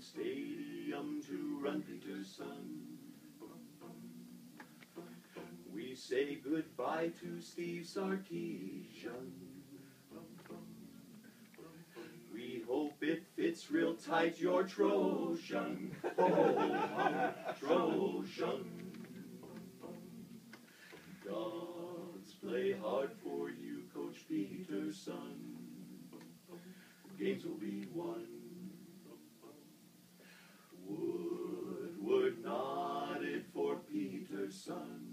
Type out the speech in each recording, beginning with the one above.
stadium to run Peterson. We say goodbye to Steve Sarkisian. We hope it fits real tight your Trojan. Oh, Trojan. Dogs play hard for you, Coach Peterson. Games will be won. Woodward nodded for Peterson.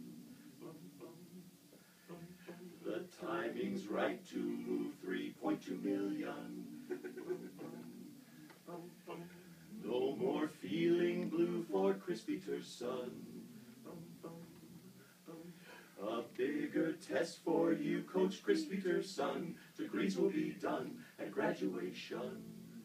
The timing's right to move 3.2 million. No more feeling blue for Chris Peterson. A bigger test for you, Coach Chris Peterson. Degrees will be done at graduation.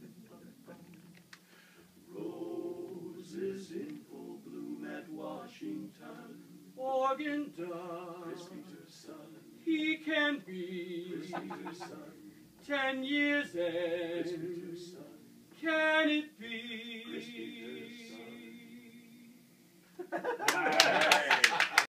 Roses in full bloom at Washington. Organ done. Chris Peterson. He can be Chris Peterson. 10 years Chris in. Peterson. Can it be? Chris Peterson.